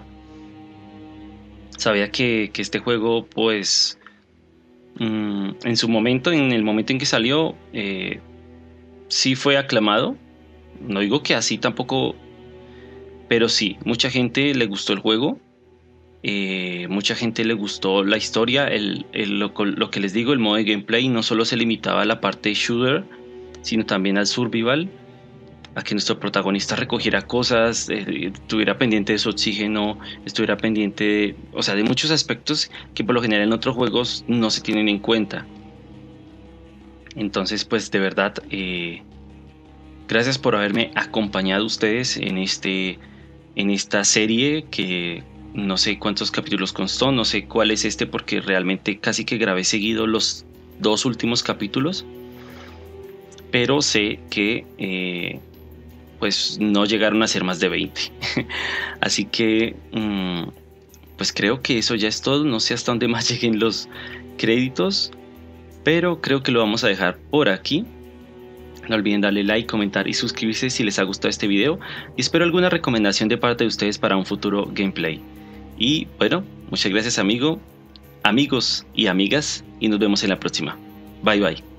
Sabía que este juego pues en su momento, en el momento en que salió, sí fue aclamado. No digo que así tampoco, pero sí, mucha gente le gustó el juego, mucha gente le gustó la historia, lo que les digo, el modo de gameplay no solo se limitaba a la parte shooter, sino también al survival, a que nuestro protagonista recogiera cosas, estuviera pendiente de su oxígeno, estuviera pendiente de muchos aspectos que por lo general en otros juegos no se tienen en cuenta. Entonces pues de verdad, gracias por haberme acompañado ustedes en esta serie que no sé cuántos capítulos constó, no sé cuál es porque realmente casi que grabé seguido los 2 últimos capítulos, pero sé que pues no llegaron a ser más de 20. Así que pues creo que eso ya es todo. No sé hasta dónde más lleguen los créditos, pero creo que lo vamos a dejar por aquí. No olviden darle like, comentar y suscribirse si les ha gustado este video, y espero alguna recomendación de parte de ustedes para un futuro gameplay. Y bueno, muchas gracias amigos y amigas, y nos vemos en la próxima. Bye bye.